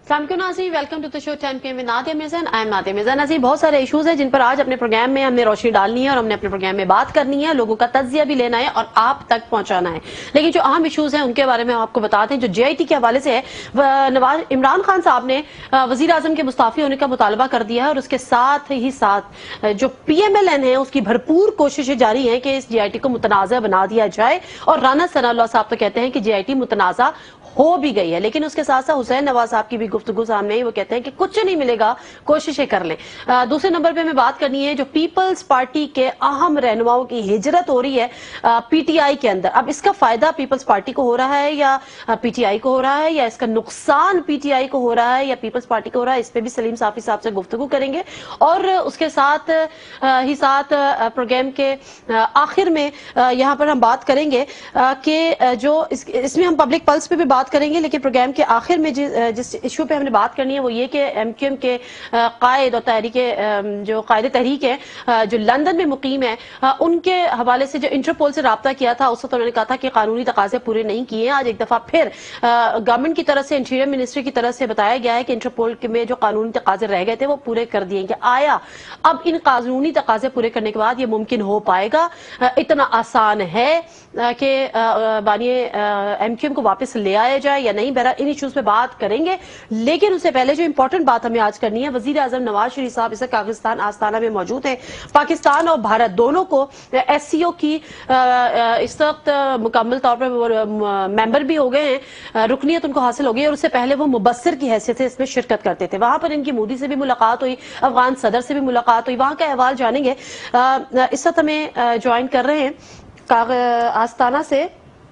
नाज़रीन, welcome to the show 10 PM with Nadia Mirza. I am Nadia Mirza. नाज़रीन, बहुत सारे इशूज़ हैं जिन पर आज अपने प्रोग्राम में हमने रोशनी डालनी है और हमने अपने प्रोग्राम में बात करनी है, लोगों का तज्जिया भी लेना है और आप तक पहुंचाना है। लेकिन जो अहम इशूज़ हैं उनके बारे में आपको बताते हैं। जो JIT के हवाले से है, इमरान खान साहब ने वज़ीर आज़म के मुस्ताफ़ी होने का मुतालबा कर दिया है और उसके साथ ही साथ जो PMLN है उसकी भरपूर कोशिशें जारी हैं कि इस JIT को मुतनाज़ा बना दिया जाए। और राना सनाउल्लाह साहब तो कहते हैं कि JIT मुतनाज़ा हो भी गई है, लेकिन उसके साथ साथ हुसैन नवाज साहब की भी गुफ्तगू सामने आई। वो कहते हैं कि कुछ नहीं मिलेगा, कोशिशें कर लें। दूसरे नंबर पे हमें बात करनी है जो पीपल्स पार्टी के अहम रहनुमाओं की हिजरत हो रही है PTI के अंदर। अब इसका फायदा पीपल्स पार्टी को हो रहा है या PTI को हो रहा है, या इसका नुकसान PTI को हो रहा है या पीपल्स पार्टी को हो रहा है, इस पे भी सलीम साफी साहब से गुफ्तगू करेंगे। और उसके साथ ही साथ प्रोग्राम के आखिर में यहाँ पर हम बात करेंगे कि जो इसमें हम पब्लिक पल्स पे भी बात करेंगे, लेकिन प्रोग्राम के आखिर में जिस इशू पे हमने बात करनी है वो ये कि MQM के कायद और जो कायद तहरीक है जो लंदन में मुकीम है, उनके हवाले से जो इंटरपोल से राब्ता किया था उस वक्त उन्होंने कहा था कि कानूनी तकाजे पूरे नहीं किए। आज एक दफा फिर गवर्नमेंट की तरफ से, इंटीरियर मिनिस्ट्री की तरफ से बताया गया है कि इंटरपोल में जो कानूनी तकाजे रह गए थे वो पूरे कर दिए गए। आया अब इन कानूनी तकाजे पूरे करने के बाद ये मुमकिन हो पाएगा? इतना आसान है कि बानिए MQM को वापस ले आया जाए या नहीं? बहरहाल इन इश्यूज पे बात करेंगे, लेकिन उससे पहले जो इंपॉर्टेंट बात हमें आज करनी है, वजीर आजम नवाज शरीफ साहब इस पाकिस्तान आस्ताना में मौजूद हैं। पाकिस्तान और भारत दोनों को SCO की इस वक्त मुकम्मल तौर पर मेंबर भी हो गए हैं, रुकनियत उनको हासिल हो गई और उससे पहले वो मुबस्सिर की हैसियत से इसमें शिरकत करते थे। वहां पर इनकी मोदी से भी मुलाकात हुई, अफगान सदर से भी मुलाकात हुई, वहां का अहवाल जानेंगे। इस वक्त हमें ज्वाइन कर रहे हैं आस्ताना से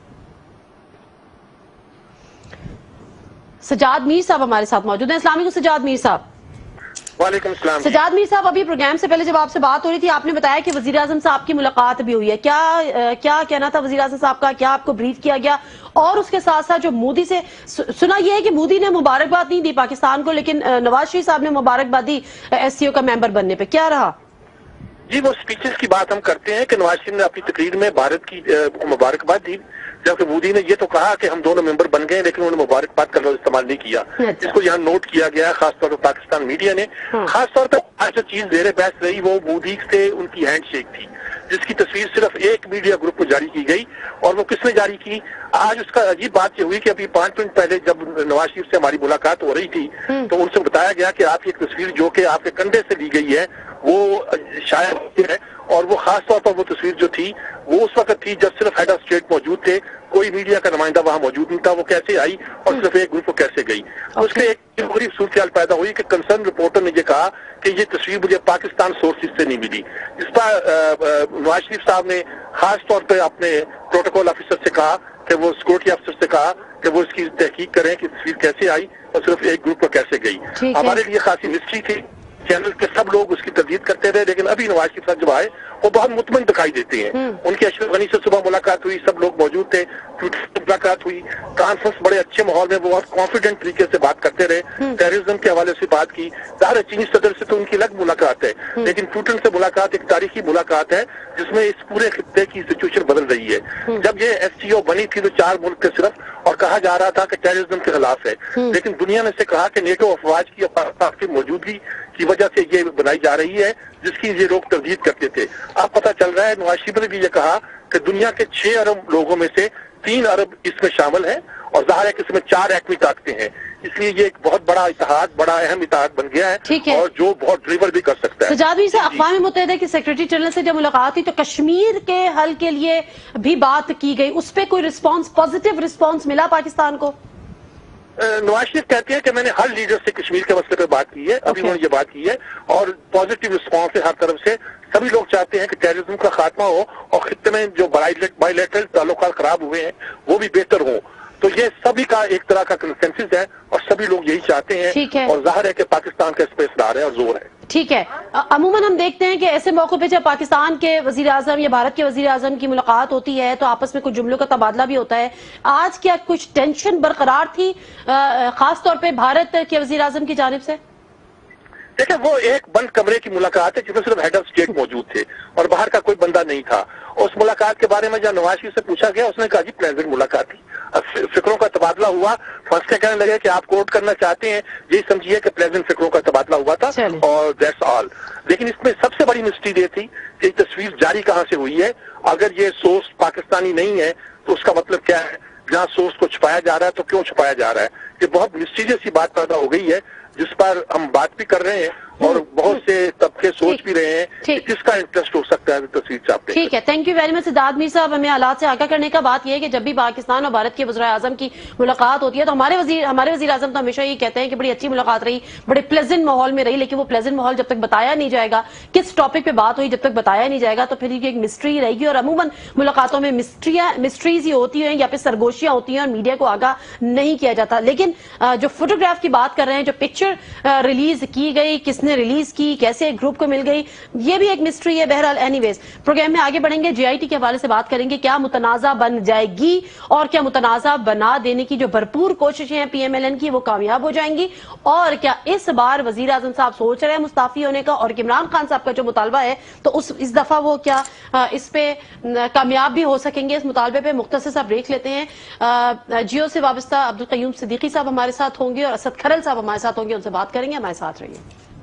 सजाद मीर साहब हमारे साथ मौजूद हैं। अस्सलाम वालेकुम सजाद मीर साहब। वालेकुम सलाम। सजाद मीर साहब, अभी प्रोग्राम से पहले जब आपसे बात हो रही थी आपने बताया कि वजीर आजम साहब की मुलाकात भी हुई है। क्या कहना था वजीर आजम साहब का? क्या आपको ब्रीफ किया गया? और उसके साथ साथ जो मोदी से सुना यह है कि मोदी ने मुबारकबाद नहीं दी पाकिस्तान को, लेकिन नवाज शरीफ साहब ने मुबारकबाद दी SCO का मेंबर बनने पे, क्या रहा? जी, वो स्पीचेस की बात हम करते हैं कि नवाज शरीफ ने अपनी तकरीर में भारत की मुबारकबाद दी, जबकि मोदी ने ये तो कहा कि हम दोनों मेंबर बन गए, लेकिन उन्होंने मुबारकबाद का लफ्ज़ इस्तेमाल नहीं किया। इसको यहाँ नोट किया गया खासतौर पर पाकिस्तान मीडिया ने। खासतौर पर आज जो चीज ज़ेरे बहस रही वो मोदी से उनकी हैंडशेक थी, जिसकी तस्वीर सिर्फ एक मीडिया ग्रुप को जारी की गई। और वो किसने जारी की? आज उसका अजीब बात ये हुई कि अभी 5 मिनट पहले जब नवाज शरीफ से हमारी मुलाकात हो रही थी तो उनसे बताया गया कि आपकी एक तस्वीर जो कि आपके कंधे से ली गई है वो शायद है, और वो खास तौर पर वो तस्वीर जो थी वो उस वक्त थी जब सिर्फ हेड ऑफ स्टेट मौजूद थे, कोई मीडिया का नुमाइंदा वहां मौजूद नहीं था। वो कैसे आई और सिर्फ एक ग्रुप को कैसे गई? उसके एक बड़ी सूरत पैदा हुई कि कंसर्न रिपोर्टर ने ये कहा कि ये तस्वीर मुझे पाकिस्तान सोर्सेज से नहीं मिली। इस पर नवाज शरीफ साहब ने खास तौर पर अपने प्रोटोकॉल ऑफिसर से कहा कि वो सिक्योरिटी अफसर से कहा कि वो इसकी तहकीक करें कि तस्वीर कैसे आई और सिर्फ एक ग्रुप को कैसे गई। हमारे लिए खासी मिस्ट्री थी, चैनल के सब लोग उसकी तर्दीद करते रहे, लेकिन अभी नवाज शरीफ साहब जब आए वो बहुत मुतमईन दिखाई देते हैं। उनकी अशरफ गनी से सुबह मुलाकात हुई, सब लोग मौजूद थे, मुलाकात हुई, कॉन्फ्रेंस बड़े अच्छे माहौल में वो बहुत कॉन्फिडेंट तरीके से बात करते रहे, टेररिज्म के हवाले से बात की। ज़ाहिर है चीनी सदर से तो उनकी अलग मुलाकात है, लेकिन पुतिन से मुलाकात एक तारीखी मुलाकात है जिसमें इस पूरे खित्ते की सिचुएशन बदल रही है। जब ये SCO बनी थी तो 4 मुल्क थे सिर्फ, और कहा जा रहा था कि टेररिज्म के खिलाफ है, लेकिन दुनिया ने से कहा कि नेटो अफवाज की पाकिस्तान की मौजूदगी की वजह से ये बनाई जा रही है जिसकी ये लोग तरदीद करते थे। अब पता चल रहा है नवाज शरीफ ने भी ये कहा कि दुनिया के 6 अरब लोगों में से 3 अरब इसमें शामिल हैं, और जाहिर है कि इसमें 4 एटमी ताकतें हैं, इसलिए ये एक बहुत बड़ा इत्तेहाद, बड़ा अहम इत्तेहाद बन गया है और जो बहुत ड्रिवर भी कर सकता है। सजाद भाई से अक़वाम मुत्तहिदा के सेक्रेटरी जनरल से जब मुलाकात हुई तो कश्मीर के हल के लिए भी बात की गई, उस पर कोई रिस्पॉन्स, पॉजिटिव रिस्पॉन्स मिला पाकिस्तान को? नवाज शरीफ कहते हैं कि मैंने हर लीडर से कश्मीर के मसले पर बात की है, अभी उन्होंने ये बात की है और पॉजिटिव रिस्पॉन्स है हर तरफ से। सभी लोग चाहते हैं कि टेररिज्म का खात्मा हो और खित्ते में जो बायलैटरल ताल्लुकात खराब हुए हैं वो भी बेहतर हो। तो ये सभी का एक तरह का कंसेंसस है और सभी लोग यही चाहते हैं, और जाहिर है कि पाकिस्तान का इस पर असरार है और जोर है। ठीक है, अमूमन हम देखते हैं कि ऐसे मौकों पे जब पाकिस्तान के वजीर आजम या भारत के वजीर आजम की मुलाकात होती है तो आपस में कुछ जुमलों का तबादला भी होता है। आज क्या कुछ टेंशन बरकरार थी खास तौर पे भारत के वजीर आजम की जानिब से? देखिए, वो एक बंद कमरे की मुलाकात है जिसमें सिर्फ हेड ऑफ स्टेट मौजूद थे और बाहर का कोई बंदा नहीं था, اور اس ملاقات کے بارے میں جب نواز شریف سے پوچھا گیا اس نے کہا جی پلیزنٹ ملاقات تھی. فکروں کا تبادلہ ہوا. فرسٹ کے کہنے لگے کہ آپ کوٹ کرنا چاہتے ہیں, یہی سمجھیے کہ پلیزنٹ فکروں کا تبادلہ ہوا تھا اور دیٹس آل. لیکن اس میں سب سے بڑی مسٹری یہ تھی کہ تصویر جاری کہاں سے ہوئی ہے. اگر یہ سورس پاکستانی نہیں ہے تو اس کا مطلب کیا ہے؟ جہاں سورس کو چھپایا جا رہا ہے تو کیوں چھپایا جا رہا ہے؟ یہ بہت مسٹیریس سی بات پیدا ہو گئی ہے جس پر ہم بات بھی کر رہے ہیں اور بہت سے طبقے سوچ بھی رہے ہیں کہ کس کا انٹرسٹ ہو سکتا ہے تصویر چھاپنے. ٹھیک ہے, thank you very much Siddharth Mir صاحب. ہمیں حالات سے آگاہ کرنے کا بات یہ ہے کہ جب بھی پاکستان اور بھارت کے وزراء اعظم کی ملاقات ہوتی ہے تو ہمارے وزیر اعظم تو ہمیشہ یہ کہتے ہیں کہ بڑی اچھی ملاقات رہی, بڑے پلیزنٹ ماحول میں رہی, لیکن وہ پلیزنٹ ماحول جب تک بتایا نہیں جائے گا, کس ٹاپک پہ بات ہوئی جب تک بتایا نہیں جائے گا تو پھر یہ ایک مسٹری رہے گی. اور عموماً ملاقاتوں میں مسٹریز ہی ہوتی ہیں یا پھر سرگوشیاں ہوتی ہیں اور میڈیا کو آگاہ نہیں کیا جاتا. لیکن جو فوٹوگراف کی بات کر رہے ہیں, جو پکچر ریلیز کی گئی, کس نے ریلیز کی, کیسے گروپ کو مل گئی, یہ بھی ایک مسٹری ہے. بہرحال اینی ویز پروگرام میں آگے بڑھیں گے, جی آئی ٹی کے حوالے سے بات کریں گے. کیا متنازع بن جائے گی اور کیا متنازع بنا دینے کی جو بھرپور کوششیں ہیں پی ایم ایل این کی وہ کامیاب ہو جائیں گی؟ اور کیا اس بار وزیر اعظم صاحب سوچ رہے ہیں مستعفی ہونے کا؟ اور عمران خان صاحب کا جو مطالبہ ہے تو اس دفعہ وہ کیا اس پہ کامیاب بھی ہو سکیں گے؟ اس مطالبے پہ مختصر سا بریک لیتے ہیں. جیو سے وابستہ عبدالقیوم صدیقی صاحب ہمارے ساتھ ہوں گے اور اسد کھرل صاحب ہمارے ساتھ ہوں گے, ان سے بات کریں گے. ہمارے ساتھ رہیے.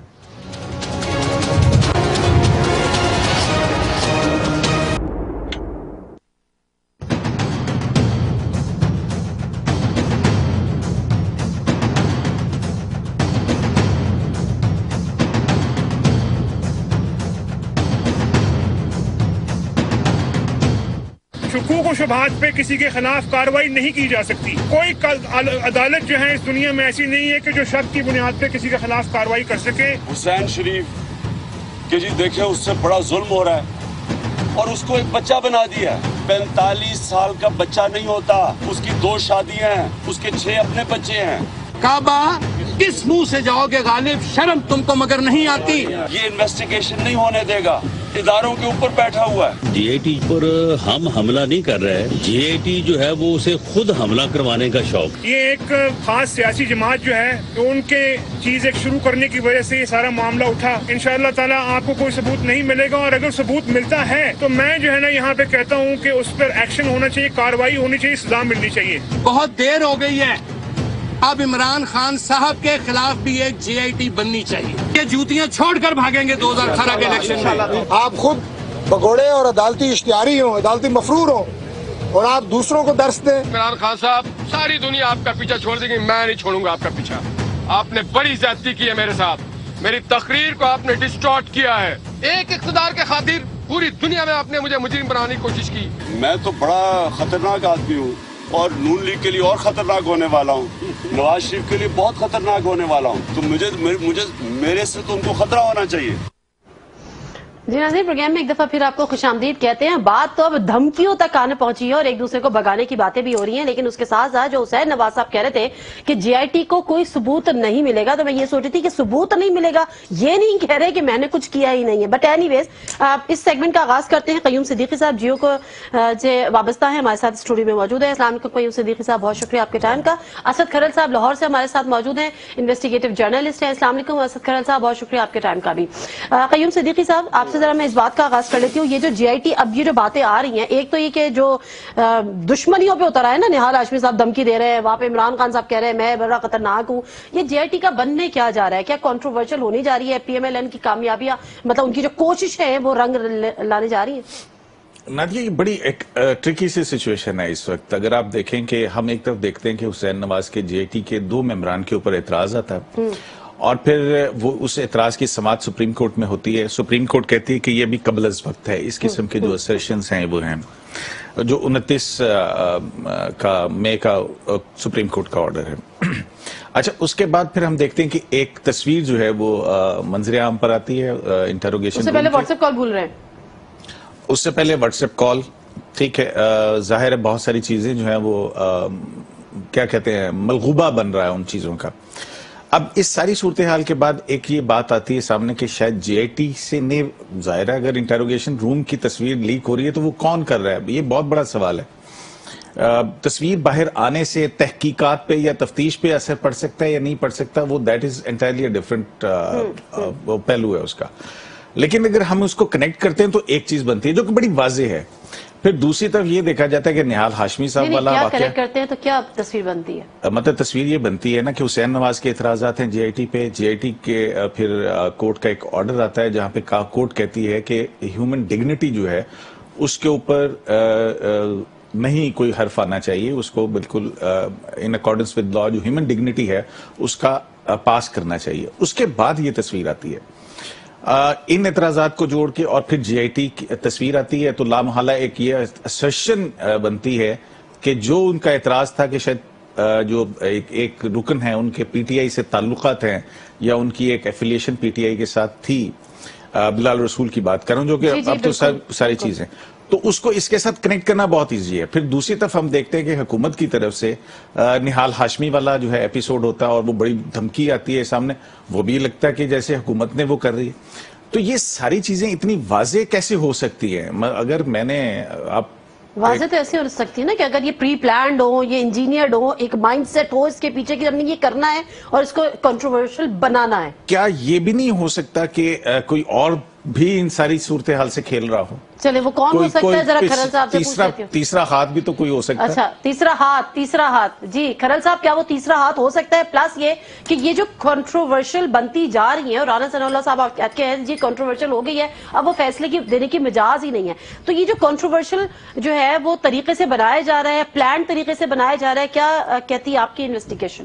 شکوک و شبہات پہ کسی کے خلاف کارروائی نہیں کی جا سکتی. کوئی عدالت جو ہے اس دنیا میں ایسی نہیں ہے کہ جو شک کی بنیاد پہ کسی کے خلاف کارروائی کر سکے. حسین شریف کہ جی دیکھیں اس سے بڑا ظلم ہو رہا ہے اور اس کو ایک بچہ بنا دیا. 45 سال کا بچہ نہیں ہوتا, اس کی 2 شادیاں ہیں, اس کے 6 اپنے بچے ہیں. کعبہ کس منہ سے جاؤ گے غالب؟ شرم تم کو مگر نہیں آتی. یہ انویسٹیگیشن نہیں ہونے دے گا, اداروں کے اوپر بیٹھا ہوا ہے. جی آئی ٹی پر ہم حملہ نہیں کر رہے, جی آئی ٹی جو ہے وہ اسے خود حملہ کروانے کا شوق. یہ ایک خاص سیاسی جماعت جو ہے تو ان کے چیز ایک شروع کرنے کی وجہ سے یہ سارا معاملہ اٹھا. انشاءاللہ تعالیٰ آپ کو کوئی ثبوت نہیں ملے گا, اور اگر ثبوت ملتا ہے تو میں جو ہے نا یہاں پہ کہتا ہوں کہ اس پر ایکشن ہونا چاہیے, کارروائی ہونی چاہیے, سزا ملنی چاہیے. بہت دیر ہو گئی ہے, اب عمران خان صاحب کے خلاف بھی ایک جی آئی ٹی بننی چاہیے. یہ جوتیاں چھوڑ کر بھاگیں گے 2018 کے الیکشن میں. آپ خود بگوڑے اور عدالتی اشتہاری ہوں, عدالتی مفرور ہوں اور آپ دوسروں کو درس دیں. عمران خان صاحب ساری دنیا آپ کا پیچھا چھوڑ دے گی, میں نہیں چھوڑوں گا آپ کا پیچھا. آپ نے بڑی زیادتی کی ہے میرے ساتھ, میری تقریر کو آپ نے ڈسٹارٹ کیا ہے. ایک اقتدار کے خاطر پوری دنیا میں آپ نے مجھے مجرم بنانے کی کوشش کی. میں تو بڑا خطرناک آدمی ہوں اور نون لیگ کے لیے اور خطرناک ہونے والا ہوں, نواز شریف کے لیے بہت خطرناک ہونے والا ہوں. تو میرے سے تو ان کو خطرہ ہونا چاہیے. جی ناظرین, پروگرام میں ایک دفعہ پھر آپ کو خوش آمدید کہتے ہیں. بات تو اب دھمکیوں تک آنے پہنچی ہے اور ایک دوسرے کو بگانے کی باتیں بھی ہو رہی ہیں, لیکن اس کے ساتھ ساتھ جو حسین نواز صاحب کہہ رہے تھے کہ جی آئی ٹی کو کوئی ثبوت نہیں ملے گا, تو میں یہ سوچ رہی تھی کہ ثبوت نہیں ملے گا, یہ نہیں کہہ رہے کہ میں نے کچھ کیا ہی نہیں ہے. بٹ اینی ویز اس سیگمنٹ کا آغاز کرتے ہیں. قیوم صدیقی صاحب جیو کو سے وابستہ ہیں, ہمارے ساتھ اسٹوڈیو میں موجود ہے. السلام علیکم قیوم صدیقی صاحب, بہت شکریہ آپ کے ٹائم کا. اسد کھرل صاحب لاہور سے ہمارے ساتھ موجود ہیں, انویسٹیگیٹو جرنلسٹ ہیں. السلام علیکم اسد کھرل صاحب, بہت شکریہ آپ کے ٹائم کا بھی. قیوم صدیقی صاحب, آپ سے ذرا میں اس بات کا آغاز کر لیتی ہوں. یہ جو جی آئی ٹی اب یہ جو باتیں آ رہی ہیں, ایک تو یہ کہ جو دشمنیوں پہ اتر آئے نا, نہال ہاشمی صاحب دھمکی دے رہے ہیں, وہاں پہ عمران خان صاحب کہہ رہے ہیں میں بڑا خطرناک ہوں. یہ جی آئی ٹی کا بننے کیا جا رہا ہے؟ کیا کنٹروورشل ہونی جا رہی ہے؟ پی ایم ایل این کی کامیابیاں, مطلب ان کی جو کوشش ہے وہ رنگ لانے جا رہی ہیں؟ نادیہ, یہ بڑی ایک ٹرکی سی سچویشن ہے اس وقت. اگر آپ دیکھیں کہ ہم ایک طرف دیکھتے ہیں کہ حسین نواز کے جی آئی ٹی کے 2 ممبران کے اوپر اعتراض آتا ہے اور پھر وہ اس اعتراض کی سماعت سپریم کورٹ میں ہوتی ہے. سپریم کورٹ کہتی ہے کہ یہ بھی قبل از وقت ہے. اس قسم کے جو اسرشنز ہیں وہ ہیں جو 29 مئی کا سپریم کورٹ کا آرڈر ہے. اچھا, اس کے بعد پھر ہم دیکھتے ہیں کہ ایک تصویر جو ہے وہ منظر عام پر آتی ہے انٹروگیشن. اس سے پہلے واٹس ایپ کال بھول رہے ہیں, اس سے پہلے واٹس ایپ کال, ٹھیک ہے, ظاہر ہے بہت ساری چیزیں جو ہیں وہ کیا کہتے ہیں ملغوبہ بن رہا ہے ان چیزوں کا. اب اس ساری صورتحال کے بعد ایک یہ بات آتی ہے سامنے کہ شاید جی آئی ٹی سے نے, ظاہر ہے اگر انٹروگیشن روم کی تصویر لیک ہو رہی ہے تو وہ کون کر رہا ہے؟ یہ بہت بڑا سوال ہے. تصویر باہر آنے سے تحقیقات پہ یا تفتیش پہ اثر پڑ سکتا ہے یا نہیں پڑ سکتا, وہ دیٹ از انٹائرلی ڈفرنٹ پہلو ہے اس کا. لیکن اگر ہم اس کو کنیکٹ کرتے ہیں تو ایک چیز بنتی ہے جو کہ بڑی واضح ہے. پھر دوسری طرف یہ دیکھا جاتا ہے کہ نہال ہاشمی صاحب والا کیا واقعہ کنیکٹ کرتے ہیں تو کیا تصویر بنتی ہے؟ مطلب تصویر یہ بنتی ہے نا کہ حسین نواز کے اعتراضات ہیں جے آئی ٹی پہ. جے آئی ٹی کے پھر کورٹ کا ایک آرڈر آتا ہے جہاں پہ کورٹ کہتی ہے کہ ہیومن ڈگنیٹی جو ہے اس کے اوپر نہیں کوئی حرف آنا چاہیے, اس کو بالکل ان اکارڈنس ود لا جو ہیومن ڈگنیٹی ہے اس کا پاس کرنا چاہیے. اس کے بعد یہ تصویر آتی ہے ان اعتراضات کو جوڑ کے, اور پھر جے آئی ٹی کی تصویر آتی ہے. تو لامحالہ ایک یہ اسرشن بنتی ہے کہ جو ان کا اعتراض تھا کہ شاید جو ایک رکن ہے ان کے پی ٹی آئی سے تعلقات ہیں یا ان کی ایک ایفیلیشن پی ٹی آئی کے ساتھ تھی, بلال رسول کی بات کروں جو کہ اب تو ساری چیزیں, تو اس کو اس کے ساتھ کنیکٹ کرنا بہت ایزی ہے. پھر دوسری طرف ہم دیکھتے ہیں کہ حکومت کی طرف سے نہال ہاشمی والا جو ہے ایپیسوڈ ہوتا ہے اور وہ بڑی دھمکی آتی ہے سامنے, وہ بھی لگتا ہے کہ جیسے حکومت نے وہ کر رہی ہے. تو یہ ساری چیزیں اتنی واضح کیسے ہو سکتی ہیں؟ اگر میں نے آپ واضح تو ایسے ہو سکتی ہے نا کہ اگر یہ پری پلانڈ ہو, یہ انجینئرڈ ہو, ایک مائنڈ سیٹ ہو اس کے پیچھے کہ ہم نے یہ کرنا ہے اور اس کو کنٹروورشل بنانا ہے. کیا یہ بھی نہیں ہو سکتا کہ کوئی اور بھی ان ساری صورتحال سے کھیل رہا ہو؟ چلے وہ کون ہو سکتا ہے ذرا کھرل صاحب سے پوچھ لیتی ہوں. تیسرا ہاتھ بھی تو کوئی ہو سکتا ہے. اچھا تیسرا ہاتھ جی کھرل صاحب, کیا وہ تیسرا ہاتھ ہو سکتا ہے؟ پلس یہ کہ یہ جو کنٹروورشل بنتی جا رہی ہیں, اور رانا ثناء اللہ صاحب آپ کہتے ہیں جی کنٹروورشل ہو گئی ہے, اب وہ فیصلے کی دینے کی مجاز ہی نہیں ہے. تو یہ جو کنٹروورشل جو ہے وہ طریقے سے بنایا جا رہا ہے, پلان طریقے سے بنایا جا رہا ہے, کیا کہتی ہے آپ کی انویسٹیگیشن؟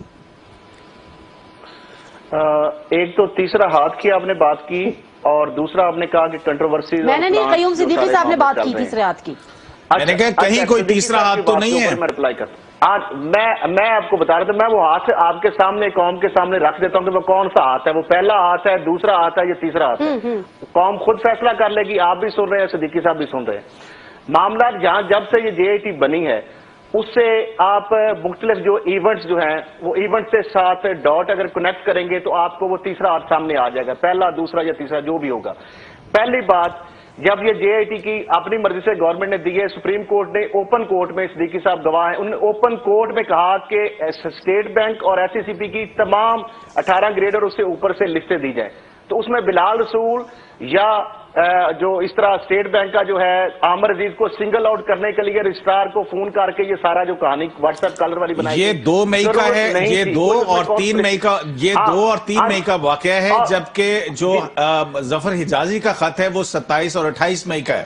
ایک تو تیسرا ہاتھ کی آپ نے بات کی, اور دوسرا آپ نے کہا کہ کنٹروورسی, میں نے نہیں, قیوم صدیقی صاحب نے بات کی تیسرے ہاتھ کی. میں نے کہا کہیں کوئی تیسرا ہاتھ تو نہیں ہے. میں رپلائی کرتا ہوں. میں آپ کو بتا رہا تھا, میں وہ ہاتھ آپ کے سامنے قوم کے سامنے رکھ دیتا ہوں کہ وہ کون سا ہاتھ ہے, وہ پہلا ہاتھ ہے, دوسرا ہاتھ ہے, یا تیسرا ہاتھ ہے. قوم خود فیصلہ کر لے گی. آپ بھی سن رہے ہیں, صدیقی صاحب بھی سن رہے ہیں. معاملہ جہاں جب سے یہ جے آئی ٹی بنی ہے اس سے آپ مختلف جو ایونٹس جو ہیں وہ ایونٹ سے ساتھ ڈاٹ اگر کنیکٹ کریں گے تو آپ کو وہ تیسرا ہاتھ سامنے آ جائے گا, پہلا دوسرا یا تیسرا جو بھی ہوگا. پہلی بات, جب یہ جے آئی ٹی کی اپنی مرضی سے گورنمنٹ نے دی ہے, سپریم کورٹ نے اوپن کورٹ میں, صدیقی صاحب گواہ ہیں, انہوں نے اوپن کورٹ میں کہا کہ اسٹیٹ بینک اور ایس سی سی پی کی تمام 18 گریڈ اور اس سے اوپر سے لسٹیں دی جائیں. تو اس میں بلال رسول یا جو اس طرح اسٹیٹ بینک کا جو ہے عامر عزیز کو سنگل آؤٹ کرنے کے لیے رجسٹرار کو فون کر کے یہ سارا جو کہانی واٹس ایپ کالر والی بنائی, یہ 2 مئی کا ہے, یہ 2 اور 3 مئی کا, یہ 2 اور 3 مئی کا واقعہ ہے, جبکہ جو ظفر حجازی کا خط ہے وہ 27 اور 28 مئی کا ہے.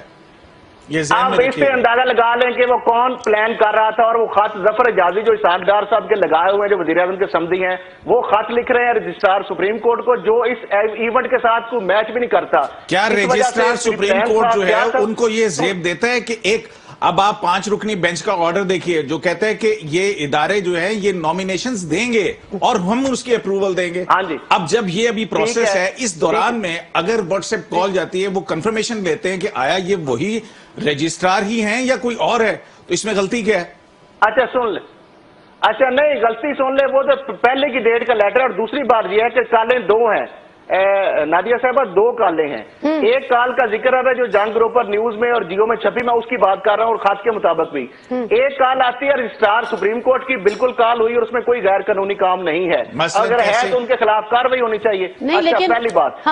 آپ اس سے اندازہ لگا لیں کہ وہ کون پلان کر رہا تھا, اور وہ خط ظفر حجازی جو اسحاق ڈار صاحب کے لگائے ہوئے ہیں, جو وزیر اعظم کے سمدھی ہیں, وہ خط لکھ رہے ہیں رجسٹرار سپریم کورٹ کو, جو اس ایونٹ کے ساتھ کوئی میچ بھی نہیں کرتا. کیا رجسٹرار سپریم کورٹ جو ہے ان کو یہ زیب دیتا ہے کہ ایک, اب آپ 5 رکنی بینچ کا آرڈر دیکھیے جو کہتا ہے کہ یہ ادارے جو ہیں یہ نامینیشنز دیں گے اور ہم اس کی اپروول دیں گے. اب جب یہ ابھی پروسیس ہے, اس دوران میں اگر واٹس ایپ کال جاتی ہے, وہ کنفرمیشن لیتے ہیں کہ آیا یہ وہی رجسٹرار ہی ہیں یا کوئی اور ہے, تو اس میں غلطی کیا ہے؟ اچھا سن لے, اچھا نہیں غلطی سن لے, وہ تو پہلے کی ڈیٹ کا لیٹر. اور دوسری بات یہ ہے کہ کالیں 2 ہیں, نادیہ صاحبہ 2 کالیں ہیں. ایک کال کا ذکر ہے جو جنگ گروپر نیوز میں اور جیو میں چھپی, میں اس کی بات کر رہا ہوں, اور خط کے مطابق بھی. ایک کال آتی ہے رجسٹرار سپریم کورٹ کی, بالکل کال ہوئی اور اس میں کوئی غیر قانونی کام نہیں ہے, اگر ہے تو ان کے خلاف کارروائی ہونی چاہیے. اچھا پہلی بات.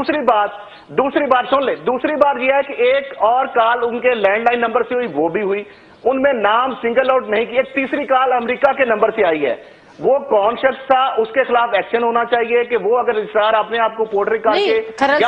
دوسری بات سن لے, دوسری بات یہ ہے کہ ایک اور کال ان کے لینڈ لائن نمبر سے ہوئی, وہ بھی ہوئی, ان میں نام سنگل آؤٹ نہیں کی. ایک تیسری کال امریکہ کے نمبر سے آئی ہے, وہ کون شخص تھا, اس کے خلاف ایکشن ہونا چاہیے کہ وہ اگر رجسٹرار اپنے آپ کو پورٹری کر کے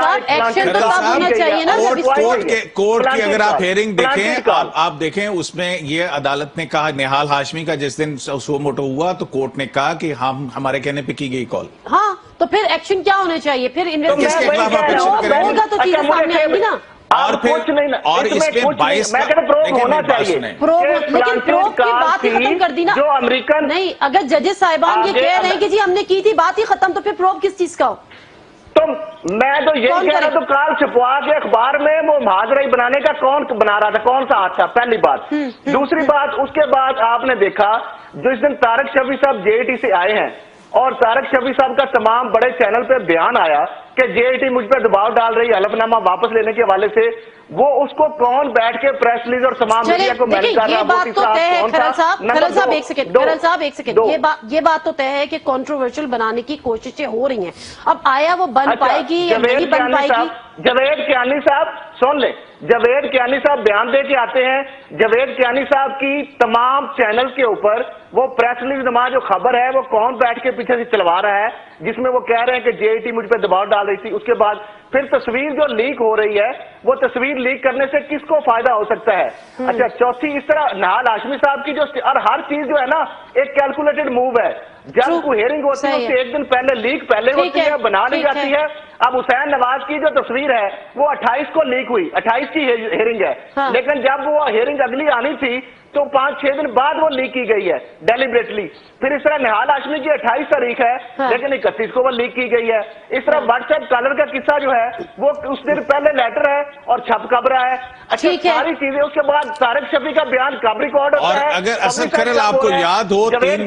کورٹ کی اگر آپ ہیئرنگ دیکھیں, آپ دیکھیں اس میں یہ عدالت نے کہا, نہال ہاشمی کا جس دن سو موٹو ہوا تو کورٹ نے کہا کہ ہم ہمارے کہنے پہ کی گئی کال. ہاں تو پھر ایکشن کیا ہونا چاہیے, پھر ہوگا تو چیزیں سامنے آئیں گی نا. اور اس میں 22 ہونا چاہیے, لیکن پروب کی بات ہی ختم کر دی نا. جو امریکن نہیں, اگر ججز صاحبان یہ کہہ رہے ہیں کہ جی ہم نے کی تھی, بات ہی ختم, تو پھر پروب کس چیز کا ہو؟ تو میں تو یہ کہہ رہا, تو کال چھپوا کے اخبار میں وہ محاذرائی بنانے کا کون بنا رہا تھا, کون سا ہاتھ تھا, پہلی بات. دوسری بات, اس کے بعد آپ نے دیکھا جو اس دن طارق شفیع صاحب جے آئی ٹی سے آئے ہیں, اور طارق شفیع صاحب کا تمام بڑے چینل پہ بیان آیا کہ JIT मुझ पर दबाव डाल रही है हलफनामा वापस लेने के हवाले से, वो उसको कौन बैठ के प्रेस रिलीज और तमाम मीडिया को मैनेज कर रहा है? ये बात तो तय है खरल साहब एक सेकंड, ये बात तो तय है कि कंट्रोवर्शियल बनाने की कोशिशें हो रही हैं। अब आया वो बन पाएगी या नहीं बन पाएगी? जावेद कियानी साहब सुन ले, जावेद कियानी साहब बयान दे के आते हैं, जावेद कियानी साहब की तमाम चैनल के ऊपर वो प्रेस रिलीज नमा जो खबर है वो कौन बैठ के पीछे से चलवा रहा है, जिसमें वो कह रहे हैं कि JIT मुझ पर दबाव डाल रही थी। उसके बाद फिर तस्वीर जो लीक हो रही है, वो तस्वीर लीक करने से किसको फायदा हो सकता है? अच्छा, चौथी इस तरह नहाल हाशमी साहब की जो, और हर चीज जो है ना एक कैलकुलेटेड मूव है। जब कोई हेयरिंग होती है उससे एक दिन पहले लीक पहले होती है, बना ली जाती है। अब हुसैन नवाज की जो तस्वीर है वो 28 को लीक हुई, 28 की हेयरिंग है, लेकिन जब वो हेयरिंग अगली आनी थी तो 5-6 दिन बाद वो लीक की गई है डेलिबरेटली। फिर इस तरह निहाल हाशमी की 28 तारीख है, लेकिन 31 को वो लीक की गई है। इस तरह व्हाट्सएप कॉलर का किस्सा जो है वो उस दिन पहले लेटर है और छप कब रहा है। अच्छा, सारी चीजें उसके बाद तारिक शफी का बयान कब रिकॉर्ड होता है। और अगर असद खरल आपको याद हो 3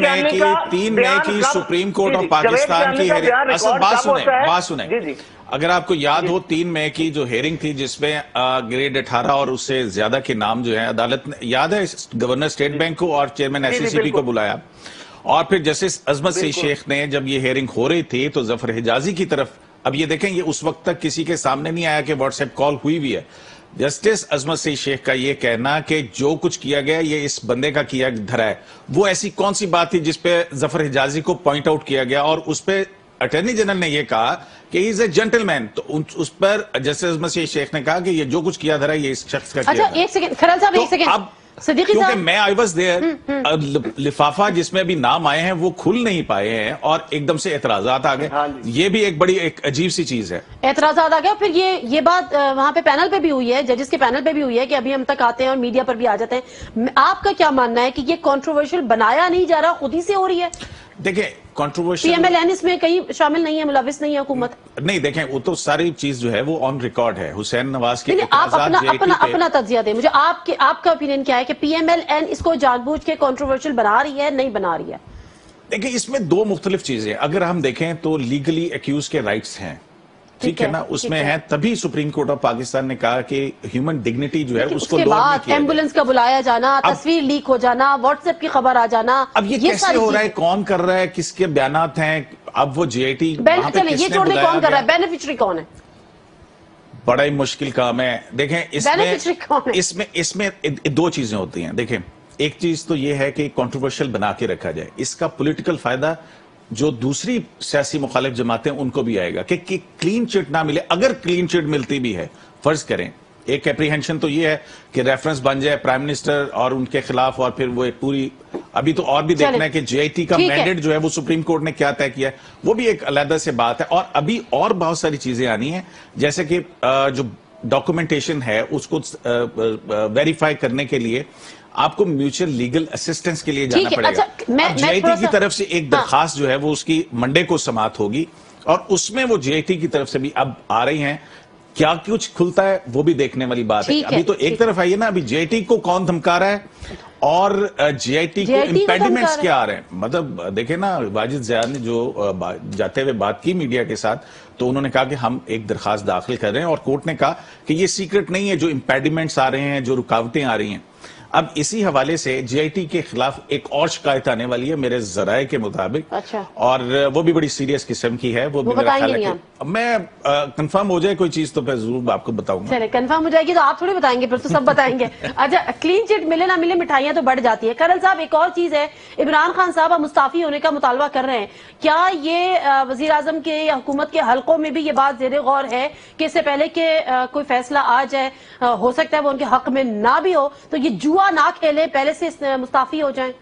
मई की सुप्रीम कोर्ट ऑफ पाकिस्तान की बात सुने, अगर आपको याद हो 3 मई की जो हेयरिंग थी जिसमें ग्रेड 18 और उससे ज्यादा के नाम जो है अदालत ने, याद है, गवर्नर स्टेट बैंक को और चेयरमैन SECB को बुलाया, और फिर जस्टिस अजमत सईद शेख ने जब ये हेयरिंग हो रही थी तो जफर हिजाजी की तरफ, अब ये देखें ये उस वक्त तक किसी के सामने नहीं आया कि व्हाट्सएप कॉल हुई भी है। जस्टिस अजमत सईद शेख का ये कहना कि जो कुछ किया गया ये इस बंदे का किया धरा है, वो ऐसी कौन सी बात थी जिसपे जफर हिजाजी को पॉइंट आउट किया गया, और उस पर अटॉर्नी जनरल ने यह कहा कि ही इज ए जेंटलमैन, तो उस पर जस्टिस अजमत सईद शेख ने कहा कि ये जो कुछ किया धरा ये इस शख्स का किया। अच्छा, एक सेकंड खरल साहब, एक सेकंड। अब क्योंकि मैं आई वाज देयर, लिफाफा जिसमें भी नाम आए हैं वो खुल नहीं पाए हैं और एकदम से एतराजात आ गए। ये भी एक बड़ी एक अजीब सी चीज है, एतराजात आ गया। फिर ये बात वहां पे पैनल पे भी हुई है, जजेस के पैनल पे भी हुई है कि अभी हम तक आते हैं और मीडिया पर भी आ जाते हैं। आपका क्या मानना है कि ये कंट्रोवर्शियल बनाया नहीं जा रहा, खुद ही से हो रही है? देखिए कंट्रोवर्शियल PMLN इसमें कहीं शामिल नहीं है, मुलविस नहीं है हुकूमत? नहीं, देखें वो तो सारी चीज जो है वो ऑन रिकॉर्ड है। हुसैन नवाज के आप अपना तज्जिया दें मुझे, आपका ओपिनियन क्या है कि PMLN इसको जानबूझ के कंट्रोवर्शियल बना रही है, नहीं बना रही है? देखिए इसमें दो मुख्तलिफ चीजें, अगर हम देखें तो लीगली एक्यूज के राइट्स हैं, ठीक है ना, उसमें है, तभी सुप्रीम कोर्ट ऑफ पाकिस्तान ने कहा कि ह्यूमन डिग्निटी जो है उसको लोड नहीं किया। एम्बुलेंस का बुलाया जाना, तस्वीर लीक हो जाना, व्हाट्सएप की खबर आ जाना, अब ये कैसे हो रहा है, कौन कर रहा है, किसके बयानात हैं? अब वो JIT ये छोड़ने कौन कर रहा है, बेनिफिशरी कौन है? बड़ा ही मुश्किल काम है। देखें इसमें दो चीजें होती हैं। देखें एक चीज तो ये है कि कंट्रोवर्शियल बना के रखा जाए, इसका पॉलिटिकल फायदा जो दूसरी सियासी मुखालिफ जमातें उनको भी आएगा कि क्लीन चिट ना मिले। अगर क्लीन चिट मिलती भी है, फर्ज करें, एक एप्रीहेंशन तो ये है कि रेफरेंस बन जाए प्राइम मिनिस्टर और उनके खिलाफ, और फिर वो एक पूरी, अभी तो और भी देखना है कि JIT का मैंडेट जो है वो सुप्रीम कोर्ट ने क्या तय किया है, वो भी एक अलग से बात है। और अभी और बहुत सारी चीजें आनी है, जैसे कि जो डॉक्यूमेंटेशन है उसको वेरीफाई करने के लिए आपको म्यूचुअल लीगल असिस्टेंस के लिए जाना पड़ेगा। अब JIT की तरफ से एक दरखास्त जो है वो उसकी मंडे को समाप्त होगी, और उसमें वो JIT की तरफ से भी अब आ रही हैं। क्या कुछ खुलता है वो भी देखने वाली बात है। अभी तो एक तरफ आई है ना, अभी JIT को कौन धमका रहा है और JIT को इम्पेडिमेंट्स क्या आ रहे हैं। मतलब देखे ना, वाजिद ज़िया ने जो जाते हुए बात की मीडिया के साथ, तो उन्होंने कहा कि हम एक दरखास्त दाखिल कर रहे हैं, और कोर्ट ने कहा कि ये सीक्रेट नहीं है, जो इम्पेडिमेंट्स आ रहे हैं, जो रुकावटें आ रही हैं। अब इसी हवाले से JIT के खिलाफ एक और शिकायत आने वाली है मेरे जराए के मुताबिक। अच्छा। और वो भी बड़ी सीरियस किस्म की है, वो भी मेरा ख्याल है कि मैं कंफर्म हो जाए कोई चीज तो फिर जरूर आपको बताऊंगा। चले, कंफर्म हो जाएगी तो आप थोड़ी बताएंगे, फिर तो सब बताएंगे। अच्छा, क्लीन चिट मिले ना मिले मिठाइयां तो बढ़ जाती है। करल साहब एक और चीज है, इमरान खान साहब अब मुस्ताफी होने का मुतालबा कर रहे हैं, क्या ये वजीर आजम के या हुकूमत के हलकों में भी ये बात ज़ेरे गौर है कि इससे पहले कि कोई फैसला आ जाए, हो सकता है वो उनके हक में ना भी हो, तो ये जुआ ना खेले, पहले से मुस्ताफी हो जाएं?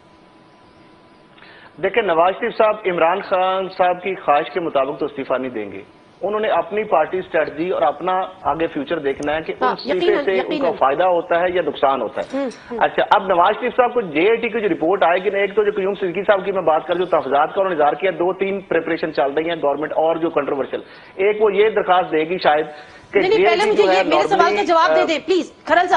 देखिए नवाज शरीफ साहब इमरान खान साहब की ख्वाहिश के मुताबिक तो इस्तीफा नहीं देंगे। उन्होंने अपनी पार्टी स्ट्रेटजी और अपना आगे फ्यूचर देखना है कि उस इस्तीफे से उनका फायदा होता है या नुकसान होता है। अच्छा, अब नवाज शरीफ साहब को JIT की जो रिपोर्ट आएगी ना, एक तो जो क्यूम सिद्दीकी साहब की मैं बात कर, जो तहफात का उन्होंने इज़हार किया, 2-3 प्रिपरेशन चल रही है गवर्नमेंट, और जो कंट्रोवर्शियल, एक वो ये दरखास्त देगी शायद कि पहले मुझे मेरे सवाल का जवाब दे दे प्लीज। खरल साहब,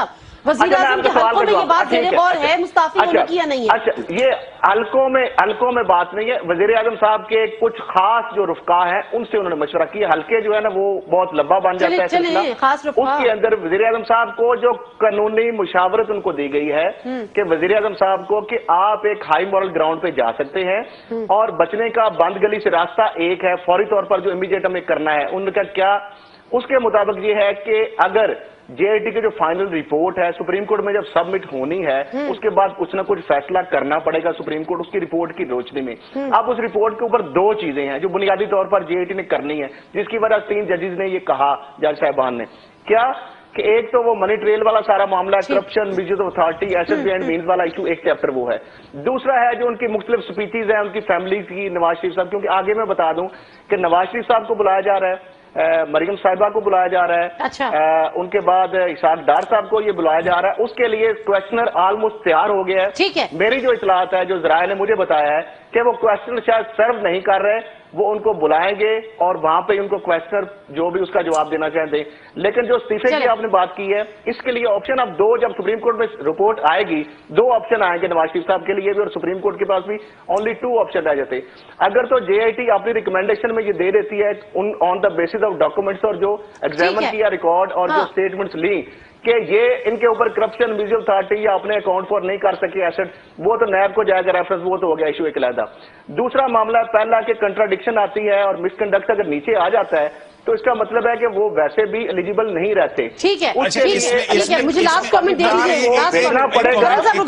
वज़ीर आज़म के हल्कों में ये बात ज़ेरे गौर है, मुस्ताफी होने की या नहीं है? अच्छा, ये हल्कों में बात नहीं है। वज़ीर आज़म साहब के कुछ खास जो रुफ़का हैं उनसे उन्होंने मशवरा किया। हल्के जो है ना वो बहुत लंबा बन जाता है सिलसिला। उसके अंदर वज़ीर आज़म साहब को जो कानूनी मुशावरत उनको दी गई है कि वज़ीर आज़म साहब को कि आप एक हाई मॉरल ग्राउंड पे जा सकते हैं और बचने का बंद गली से रास्ता एक है, फौरी तौर पर जो इमीडिएट हमें करना है उनका क्या, उसके मुताबिक ये है कि अगर जेआईटी की जो फाइनल रिपोर्ट है सुप्रीम कोर्ट में जब सबमिट होनी है उसके बाद कुछ ना कुछ फैसला करना पड़ेगा सुप्रीम कोर्ट उसकी रिपोर्ट की रोशनी में। अब उस रिपोर्ट के ऊपर दो चीजें हैं जो बुनियादी तौर पर जेआईटी ने करनी है, जिसकी वजह 3 जजेस ने ये कहा, जज साहबान ने क्या कि एक तो वो मनी ट्रेल वाला सारा मामला है, corruption, misuse of authority, asset and means वाला इशू, एक चैप्टर वो है। दूसरा है जो उनकी मुख्तलिफ स्पीचीज हैं उनकी फैमिली की, नवाज शरीफ साहब, क्योंकि आगे मैं बता दूं कि नवाज शरीफ साहब को बुलाया जा रहा है, मरियम साहिबा को बुलाया जा रहा है, अच्छा। उनके बाद इसाक डार साहब को ये बुलाया जा रहा है। उसके लिए क्वेश्चनर ऑलमोस्ट तैयार हो गया है। ठीक है। मेरी जो इतलात है, जो जराये ने मुझे बताया है कि वो क्वेश्चनर शायद सर्व नहीं कर रहे, वो उनको बुलाएंगे और वहां पे उनको क्वेश्चनर जो भी उसका जवाब देना चाहते हैं। लेकिन जो इस्तीफे की आपने बात की है, इसके लिए ऑप्शन अब 2, जब सुप्रीम कोर्ट में रिपोर्ट आएगी 2 ऑप्शन आएंगे नवाज शरीफ साहब के लिए भी और सुप्रीम कोर्ट के पास भी ओनली 2 ऑप्शन रह जाते। अगर तो जेआईटी अपनी रिकमेंडेशन में ये दे देती है on the basis of documents और जो एग्जामिन किया रिकॉर्ड और जो स्टेटमेंट्स ली कि ये इनके ऊपर करप्शन, विजुअल अथॉरिटी या अपने अकाउंट फॉर नहीं कर सके एसेट, वो तो नैब को जाएगा रेफरेंस, वो तो हो गया इशू एक अलहदा। दूसरा मामला पहला कि कंट्राडिक्शन आती है और मिसकंडक्ट अगर नीचे आ जाता है तो इसका मतलब है कि वो वैसे भी एलिजिबल नहीं रहते। ठीक है, ठीक है, मुझे लास्ट कमेंट दे दीजिए। देखना पड़ेगा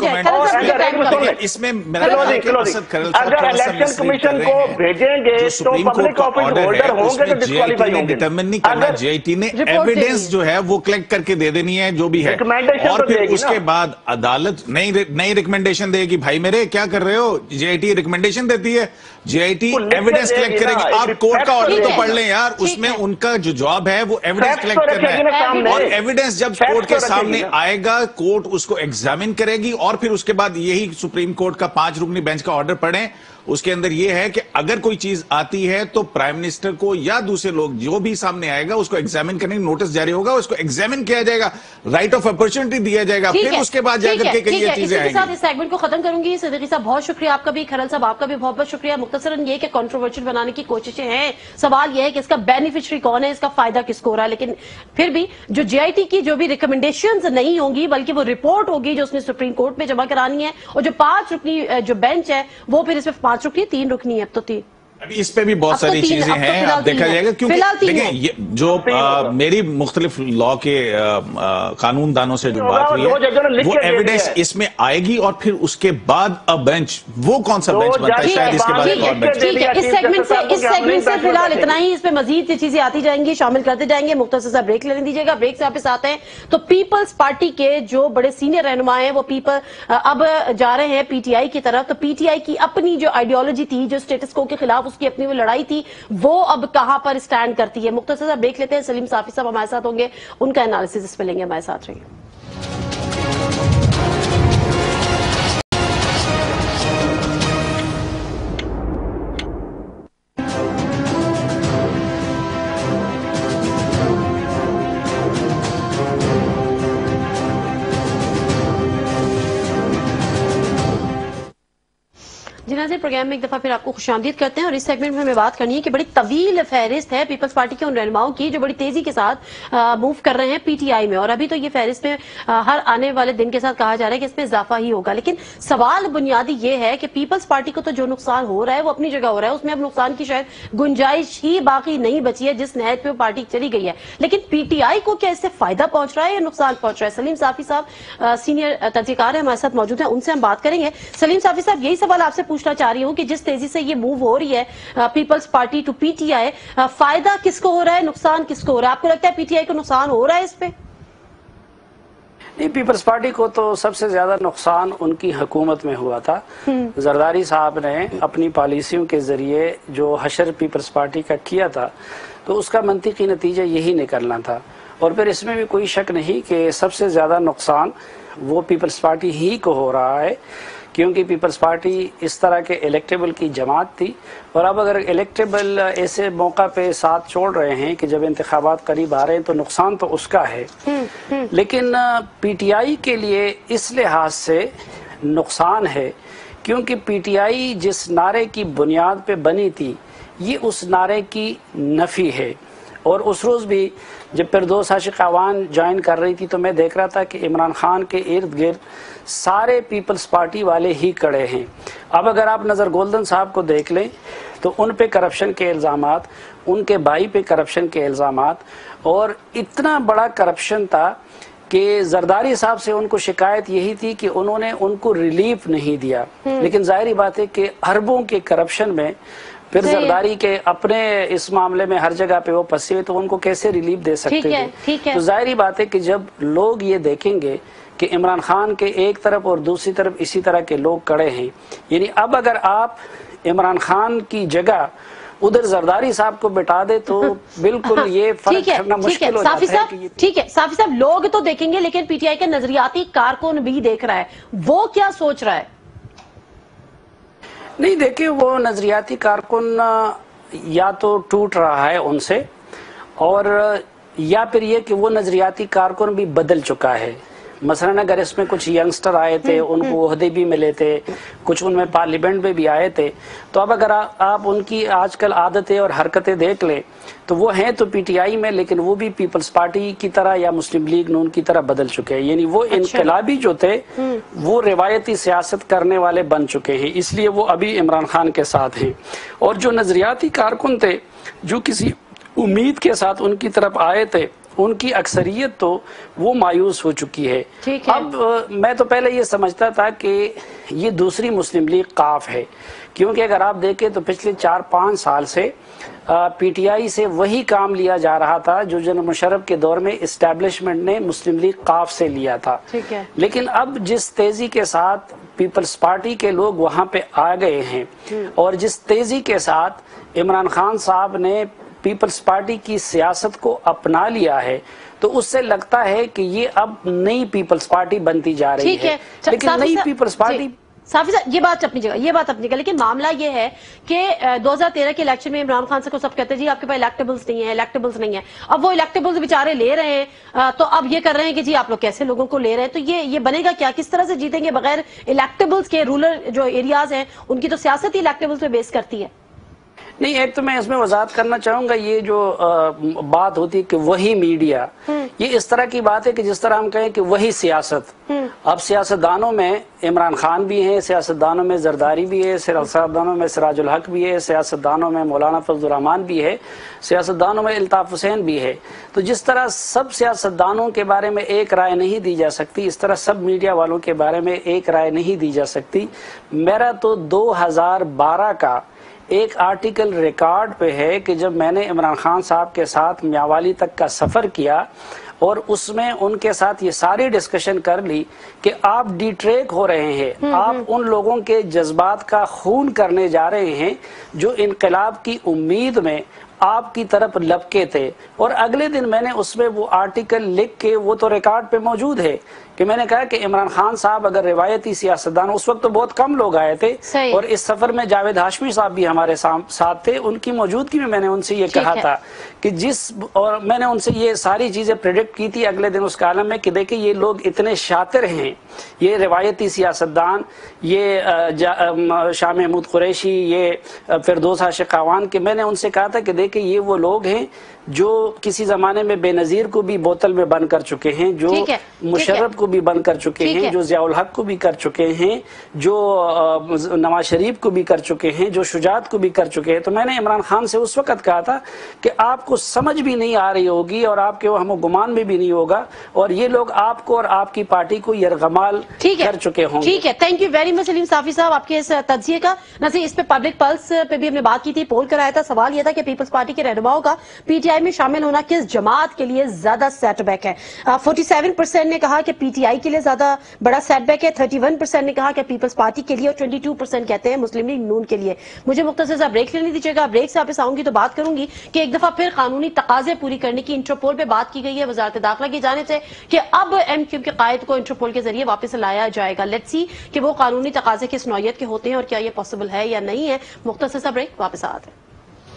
इसमें अगर इलेक्शन कमीशन को भेजेंगे तो पब्लिक ऑफिस होल्डर होंगे तो डिस्क्वालीफाई होंगे। डिटरमिन नहीं करना, जेआईटी ने एविडेंस जो है वो कलेक्ट करके दे देनी है जो भी है, और फिर उसके बाद अदालत नई रिकमेंडेशन देगी। भाई मेरे क्या कर रहे हो, जेआईटी रिकमेंडेशन देती है, जेआईटी एविडेंस कलेक्ट करेगी। आप कोर्ट का ऑर्डर तो पढ़ लें यार, उसमें उनका जो जॉब है वो एविडेंस कलेक्ट करना है, और एविडेंस जब कोर्ट के सामने आएगा कोर्ट उसको एग्जामिन करेगी, और फिर उसके बाद यही सुप्रीम कोर्ट का 5 रुकनी बेंच का ऑर्डर पढ़ें। उसके अंदर यह है कि अगर कोई चीज आती है तो प्राइम मिनिस्टर को या दूसरे लोग जो भी सामने आएगा उसको एग्जामिन करने का नोटिस जारी होगा, उसको एग्जामिन किया जाएगा, राइट ऑफ अपॉर्चुनिटी दिया जाएगा, फिर उसके बाद जाकर के कई चीजें आएंगी। इस सेगमेंट को खत्म करूंगी। सिद्दीकी साहब बहुत शुक्रिया आपका भी, खरल साहब आपका भी बहुत बहुत शुक्रिया। मुख्तसरन ये कि कंट्रोवर्शियल बनाने की कोशिशें हैं, सवाल यह है कि इसका बेनिफिशियरी कौन है, इसका फायदा किसको हो रहा है। लेकिन फिर भी जो जेआईटी की जो भी रिकमेंडेशंस नहीं होंगी बल्कि वो रिपोर्ट होगी जो उसने सुप्रीम कोर्ट में जमा करानी है, और जो 5 रुकनी जो बेंच है वो फिर इसमें 5 रुकनी 3 रुकनी अब तो 3। अभी इस पे भी बहुत सारी चीजें हैं, अब देखा जाएगा, क्योंकि देखिए ये जो मेरी मुख्तलिफ लॉ के कानून दानों से जो बात हुई है वो एविडेंस इसमें आएगी, और फिर उसके बाद अब बेंच वो कौन सा बेंच बनता है, शायद इसके बाद एक और बेंच। ठीक है, इस सेगमेंट से फिलहाल इतना ही। इसमें मजीद चीजें आती जाएंगी, शामिल करते जाएंगे। मुख्तसर सा ब्रेक लेने दीजिएगा, ब्रेक से वापस आते हैं तो पीपल्स पार्टी के जो बड़े सीनियर रहनुमा हैं वो अब जा रहे हैं पीटीआई की तरफ। तो पीटीआई की अपनी जो आइडियोलॉजी थी, जो स्टेटस को के खिलाफ उसकी अपनी वो लड़ाई थी, वो अब कहां पर स्टैंड करती है। मुख्तसर सा ब्रेक लेते हैं। सलीम साफी साहब हमारे साथ होंगे, उनका एनालिसिस इस पे लेंगे, हमारे साथ रहिए। नाज़रीन, प्रोग्राम में एक दफा फिर आपको खुशामदीद करते हैं, और इस सेगमेंट में हमें बात करनी है कि बड़ी तवील फहरिस्त है पीपल्स पार्टी के उन रहनुमाओं की जो बड़ी तेजी के साथ मूव कर रहे हैं पीटीआई में, और अभी तो ये फहरिस्त में हर आने वाले दिन के साथ कहा जा रहा है कि इसमें इजाफा ही होगा। लेकिन सवाल बुनियादी ये है कि पीपल्स पार्टी को तो जो नुकसान हो रहा है वो अपनी जगह हो रहा है, उसमें अब नुकसान की शायद गुंजाइश ही बाकी नहीं बची है जिस नहज पे पार्टी चली गई है। लेकिन पीटीआई को क्या इससे फायदा पहुंच रहा है या नुकसान पहुंच रहा है? सलीम साफी साहब सीनियर तज्जिकार है, हमारे साथ मौजूद है, उनसे हम बात करेंगे। सलीम साफी साहब, यही सवाल आपसे पूछना चाह रही हूं कि जिस तेजी से ये मूव हो रही है पीपल्स पार्टी टू पीटीआई, फायदा किसको हो रहा है, नुकसान किसको हो रहा है? आपको लगता है पीटीआई को नुकसान हो रहा है इस पे? नहीं, पीपल्स पार्टी को तो सबसे ज्यादा नुकसान उनकी हुकूमत में हुआ था। जरदारी साहब ने अपनी पॉलिसियों के जरिए जो हशर पीपल्स पार्टी का किया था तो उसका मंतिकी नतीजा यही निकलना था, और फिर इसमें भी कोई शक नहीं कि सबसे ज्यादा नुकसान वो पीपल्स पार्टी ही को हो रहा है, کیونکہ پیپلز پارٹی اس طرح کے الیکٹیبل کی جماعت تھی، اور اب اگر الیکٹیبل ایسے موقع پہ ساتھ چھوڑ رہے ہیں کہ جب انتخابات قریب آ رہے ہیں تو نقصان تو اس کا ہے، لیکن پی ٹی آئی کے لیے اس لحاظ سے نقصان ہے کیونکہ پی ٹی آئی جس نعرے کی بنیاد پہ بنی تھی یہ اس نعرے کی نفی ہے. اور اس روز بھی جب فردوس عاشق اعوان جوائن کر رہی تھی تو میں دیکھ رہا تھا کہ عمران خان کے ارد گرد سارے پیپلز پارٹی والے ہی کڑے ہیں. اب اگر آپ نظر گولڈن صاحب کو دیکھ لیں تو ان پہ کرپشن کے الزامات، ان کے بھائی پہ کرپشن کے الزامات، اور اتنا بڑا کرپشن تھا کہ زرداری صاحب سے ان کو شکایت یہی تھی کہ انہوں نے ان کو ریلیف نہیں دیا. لیکن ظاہری بات ہے کہ اربوں کے کرپشن میں پھر زرداری کے اپنے اس معاملے میں ہر جگہ پہ وہ پھنسے ہوئے تو ان کو کیسے ریلیف دے سکتے تھے. تو ظاہری بات ہے کہ جب لوگ یہ دیکھیں گے کہ عمران خان کے ایک طرف اور دوسری طرف اسی طرح کے لوگ کڑے ہیں، یعنی اب اگر آپ عمران خان کی جگہ ادھر زرداری صاحب کو بٹا دے تو بالکل یہ فرق کرنا مشکل ہو جاتا ہے. ٹھیک ہے صافی صاحب، لوگ تو دیکھیں گے لیکن پی ٹی آئی کا نظریاتی کارکن بھی دیکھ رہا ہے، وہ کیا سوچ رہا ہے؟ نہیں دیکھیں، وہ نظریاتی کارکن یا تو ٹوٹ رہا ہے ان سے، اور یا پھر یہ کہ وہ نظریاتی کارکن بھی بدل چکا ہے. مثلا اگر اس میں کچھ ینگسٹر آئے تھے، ان کو عہدے بھی ملے تھے، کچھ ان میں پارلیمنٹ میں بھی آئے تھے، تو اب اگر آپ ان کی آج کل عادتیں اور حرکتیں دیکھ لیں تو وہ ہیں تو پی ٹی آئی میں، لیکن وہ بھی پیپلز پارٹی کی طرح یا مسلم لیگ نون کی طرح بدل چکے ہیں. یعنی وہ انقلابی جو تھے وہ روایتی سیاست کرنے والے بن چکے ہیں، اس لیے وہ ابھی عمران خان کے ساتھ ہیں. اور جو نظریاتی کارکن تھے جو کسی امید کے ساتھ ان کی طرف آئے تھے، ان کی اکثریت تو وہ مایوس ہو چکی ہے. اب میں تو پہلے یہ سمجھتا تھا کہ یہ دوسری مسلم لیگ قاف ہے، کیونکہ اگر آپ دیکھیں تو پچھلے 4-5 سال سے پی ٹی آئی سے وہی کام لیا جا رہا تھا جو جنرل مشرف کے دور میں اسٹیبلشمنٹ نے مسلم لیگ قاف سے لیا تھا. لیکن اب جس تیزی کے ساتھ پیپلز پارٹی کے لوگ وہاں پہ آ گئے ہیں، اور جس تیزی کے ساتھ عمران خان صاحب نے پیپلز پارٹی کی سیاست کو اپنا لیا ہے، تو اس سے لگتا ہے کہ یہ اب نئی پیپلز پارٹی بنتی جا رہی ہے. لیکن نئی پیپلز پارٹی صافی صاحب یہ بات اپنی جگہ، لیکن معاملہ یہ ہے کہ 2013 کے الیکشن میں عمران خان سے کو سب کہتے ہیں جی آپ کے پاس الیکٹیبلز نہیں ہیں. اب وہ الیکٹیبلز بیچارے لے رہے ہیں، تو اب یہ کر رہے ہیں کہ جی آپ لوگ کیسے لوگوں کو لے رہے ہیں، تو یہ بنے گا کیا؟ کس طرح سے جیتیں گے بغیر الیکٹیبلز کے؟ رولر جو ایریاز ہیں ان کی تو سیاست ہی الیکٹیبلز پہ بیس کرتی ہے. نہیں، ایک تو میں اس میں وضاحت کرنا چاہوں گا، یہ جو بات ہوتی ہے کہ وہی میڈیا، یہ اس طرح کی بات ہے کہ جس طرح ہم کہیں کہ وہی سیاست. اب سیاستدانوں میں عمران خان بھی ہیں، سیاستدانوں میں زرداری بھی ہے، سیاستدانوں میں سراج الحق بھی ہے، سیاستدانوں میں مولانا فضل الرحمان بھی ہے، سیاستدانوں میں الطاف حسین بھی ہے. تو جس طرح سب سیاستدانوں کے بارے میں ایک رائے نہیں دی جا سکتی، اس طرح سب میڈیا والوں کے بارے میں ایک رائے نہیں دی جا سکتی. میرا تو 2012 کا ایک آرٹیکل ریکارڈ پہ ہے کہ جب میں نے عمران خان صاحب کے ساتھ میاوالی تک کا سفر کیا اور اس میں ان کے ساتھ یہ ساری ڈسکشن کر لی کہ آپ ڈی ٹریک ہو رہے ہیں، آپ ان لوگوں کے جذبات کا خون کرنے جا رہے ہیں جو انقلاب کی امید میں آپ کی طرف لپکے تھے. اور اگلے دن میں نے اس میں وہ آرٹیکل لکھ کے، وہ تو ریکارڈ پہ موجود ہے، کہ میں نے کہا کہ عمران خان صاحب اگر روایتی سیاستدان، اس وقت تو بہت کم لوگ آئے تھے، اور اس سفر میں جاوید ہاشمی صاحب بھی ہمارے ساتھ تھے، ان کی موجودگی میں نے ان سے یہ کہا تھا کہ اور میں نے ان سے یہ ساری چیزیں پریڈکٹ کی تھی اگلے دن اس کالم میں کہ دیکھیں یہ لوگ اتنے شاطر ہیں، یہ روایتی سیاستدان، یہ شاہ محمود قریشی، یہ فردوس عاشق اعوان، کہ میں نے ان سے کہا تھا کہ دیکھیں یہ وہ لوگ ہیں جو کسی زمانے میں بے نظیر کو بھی بوتل میں بند کر چکے ہیں، جو مشرف کو بھی بند کر چکے ہیں، جو ضیاء الحق کو بھی کر چکے ہیں، جو نواز شریف کو بھی کر چکے ہیں، جو شجاعت کو بھی کر چکے ہیں. تو میں نے عمران خان سے اس وقت کہا تھا کہ آپ کو سمجھ بھی نہیں آ رہی ہوگی اور آپ کے ہم و گمان میں بھی نہیں ہوگا، اور یہ لوگ آپ کو اور آپ کی پارٹی کو یرغمال کر چکے ہوں گے. ٹھیک ہے، thank you very much Saleem Safi صاحب آپ کے اس تجزیے کا. نظیر، اس پہ پبلک پلس پہ بھی ہم نے بات کی تھی، پول کرایا تھا، سوال یہ تھا کہ پیپلز پارٹی کے رہنماؤں کا پی ٹی آئی آئی میں شامل ہونا کس جماعت کے لیے زیادہ سیٹ بیک ہے؟ 47% نے کہا کہ پی ٹی آئی کے لیے زیادہ بڑا سیٹ بیک ہے، 31% نے کہا کہ پیپلز پارٹی کے لیے، اور 22% کہتے ہیں مسلم لیگ نون کے لیے۔ مجھے مختصر سا بریک لینے دیجیے گا، بریک سے واپس آؤں گی تو بات کروں گی کہ ایک دفعہ پھر قانونی تقاضے پوری کرنے کی انٹرپول پہ بات کی گئی ہے وزارت داخلہ کی جانب سے کہ اب ایم کیو کے قائد کو انٹرپول کے ذریعے واپس لایا جائے گا۔ لیٹس سی کہ وہ قانونی تقاضے کس نوعیت کے ہوتے ہیں اور کیا یہ پاسبل ہے یا نہیں ہے۔ مختصر سا بریک، واپس آتے ہیں۔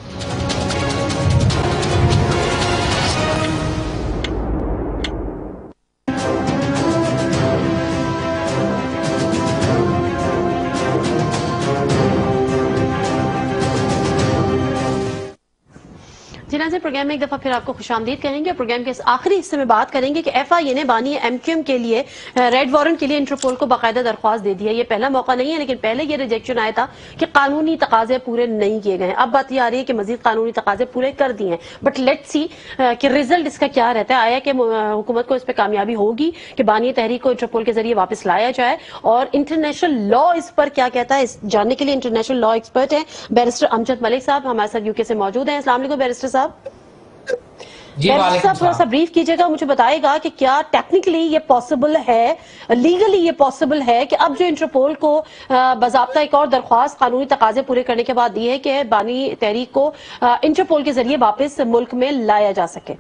جی ناظرین، پروگرام میں ایک دفعہ پھر آپ کو خوش آمدید کریں گے۔ پروگرام کے اس آخری حصے میں بات کریں گے کہ ایف آئی اے نے بانی ایم کیو ایم کے لیے ریڈ وارنٹ کے لیے انٹرپول کو باقاعدہ درخواست دے دی ہے۔ یہ پہلا موقع نہیں ہے، لیکن پہلے یہ ریجیکشن آیا تھا کہ قانونی تقاضے پورے نہیں کیے گئے۔ اب بات یہ آ رہی ہے کہ مزید قانونی تقاضے پورے کر دیے ہیں، بٹ لیٹس سی کہ رزلٹ اس کا کیا رہتا ہے۔ آیا کہ حکومت کو اس پہ کامیابی ہوگی کہ بانی تحریک کو انٹرپول کے ذریعے واپس لایا جائے، اور انٹرنیشنل لا اس پر کیا کہتا ہے، اس جاننے کے لیے انٹرنیشنل لا ایکسپرٹ ہیں بیرسٹر امجد ملک صاحب ہمارے ساتھ یو کے سے موجود ہیں۔ السلام علیکم بیرسٹر صاحب۔ صاحب تھوڑا سا بریف کیجئے گا، مجھے بتائے گا کہ کیا ٹیکنیکلی یہ پاسبل ہے، لیگلی یہ پاسبل ہے کہ اب جو انٹرپول کو باضابطہ ایک اور درخواست قانونی تقاضے پورے کرنے کے بعد دی ہے کہ بانی تحریک کو انٹرپول کے ذریعے واپس ملک میں لایا جا سکے؟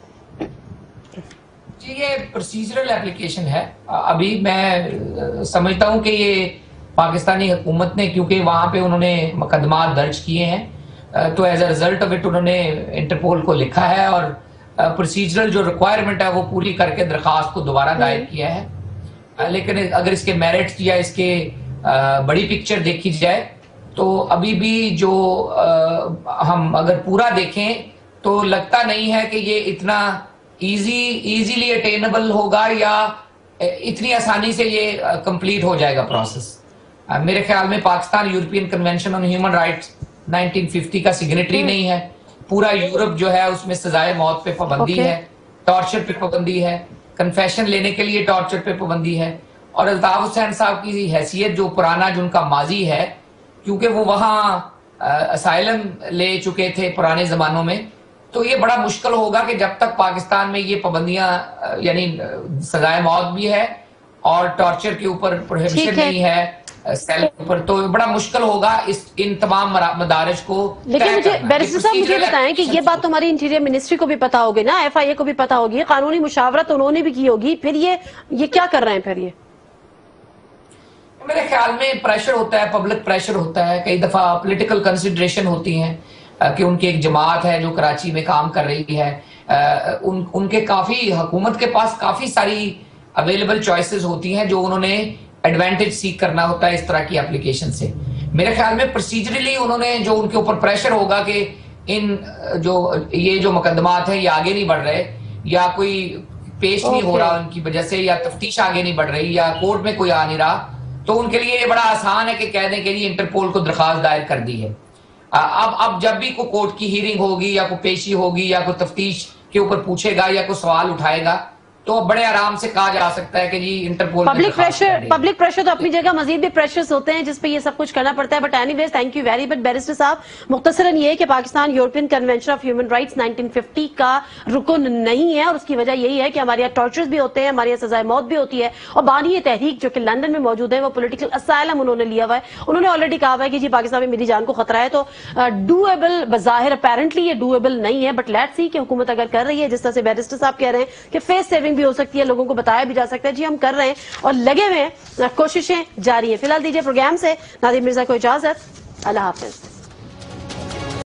جی یہ پروسیجرل اپلیکیشن ہے۔ ابھی میں سمجھتا ہوں کہ یہ پاکستانی حکومت نے، کیونکہ وہاں پہ انہوں نے مقدمات درج کیے ہیں، تو as a result of it انہوں نے انٹرپول کو لکھا ہے اور پروسیجرل جو ریکوائرمنٹ ہے وہ پوری کر کے درخواست کو دوبارہ دائر کیا ہے۔ لیکن اگر اس کے میرٹس یا اس کے بڑی پکچر دیکھی جائے تو ابھی بھی جو ہم اگر پورا دیکھیں تو لگتا نہیں ہے کہ یہ اتنا ایزیلی اٹینبل ہوگا یا اتنی آسانی سے یہ کمپلیٹ ہو جائے گا پروسیس۔ میرے خیال میں Pakistan European Convention on Human Rights 1950 کا سگنیٹری نہیں ہے۔ پورا یورپ جو ہے اس میں سزائے موت پہ پابندی ہے، ٹارچر پہ پابندی ہے، کنفیشن لینے کے لیے ٹارچر پہ پابندی ہے، اور الطاف حسین صاحب کی حیثیت جو پرانا جو ان کا ماضی ہے، کیونکہ وہ وہاں اسائلم لے چکے تھے پرانے زمانوں میں، تو یہ بڑا مشکل ہوگا کہ جب تک پاکستان میں یہ پابندیاں یعنی سزائے موت بھی ہے اور ٹارچر کے اوپر پروہیبیشن نہیں ہے سیل پر، تو بڑا مشکل ہوگا ان تمام مدارج کو۔ لیکن مجھے بیرسٹر صاحب مجھے بتائیں کہ یہ بات تمہاری انٹیریئر منسٹری کو بھی پتا ہوگی نا، ایف آئی اے کو بھی پتا ہوگی، قانونی مشاورت انہوں نے بھی کی ہوگی، پھر یہ کیا کر رہے ہیں پھر؟ یہ میرے خیال میں پریشر ہوتا ہے، پبلک پریشر ہوتا ہے، کئی دفعہ پولیٹیکل کنسیڈریشن ہوتی ہیں کہ ان کی ایک جماعت ہے جو کراچی میں کام کر رہی ہے، ان کے کافی حکومت کے پاس کافی ساری اویلیبل چوائسز ہوتی ہیں جو انہوں نے ایڈوانٹیج سیکھ کرنا ہوتا ہے اس طرح کی اپلیکیشن سے۔ میرے خیال میں پروسیجرلی انہوں نے جو ان کے اوپر پریشر ہوگا کہ یہ جو مقدمات ہیں یہ آگے نہیں بڑھ رہے یا کوئی پیش نہیں ہو رہا ان کی وجہ سے، یا تفتیش آگے نہیں بڑھ رہی یا کورٹ میں کوئی آ نہیں رہا، تو ان کے لیے یہ بڑا آسان ہے کہ کہہ دیں کہ یہ انٹرپول کو درخواست دائر کر دی ہے۔ اب جب بھی کوئی کورٹ کی ہیرنگ ہوگی یا کوئی پیشی ہوگی یا کوئی تفتیش کے اوپر پوچھے گا یا کوئی سوال اٹھائے گا تو بڑے آرام سے کہا جا سکتا ہے کہ جی انٹرپول پبلک پریشر تو اپنی جگہ مزید بھی پریشرز ہوتے ہیں جس پہ یہ سب کچھ کرنا پڑتا ہے، but anyways thank you very much barrister صاحب۔ مختصراً یہ کہ Pakistan European Convention of Human Rights 1950 کا رکن نہیں ہے، اور اس کی وجہ یہی ہے کہ ہمارے یہاں ٹارچرز بھی ہوتے ہیں، ہمارے یہاں سزائے موت بھی ہوتی ہے، اور بانی تحریک جو کہ لندن میں موجود ہے وہ پولیٹیکل اسائلم انہوں نے لیا ہوا ہے، انہوں نے آلریڈی کہا ہوا ہے کہ جی پاکستان میں میری جان کو خطرہ ہے، تو ڈویبل بظاہر اپیرنٹلی یہ ڈویبل نہیں ہے، بٹ لیٹس سی کہ حکومت اگر کر رہی ہے جس طرح سے بیرسٹر صاحب کہہ رہے ہیں کہ فیس سیونگ بھی ہو سکتی ہے، لوگوں کو بتایا بھی جا سکتا ہے، جی ہم کر رہے ہیں اور لگے ہوئے ہیں، کوششیں جاری ہیں۔ فی الحال دیجیے پروگرام سے نادر مرزا کو اجازت، اللہ حافظ۔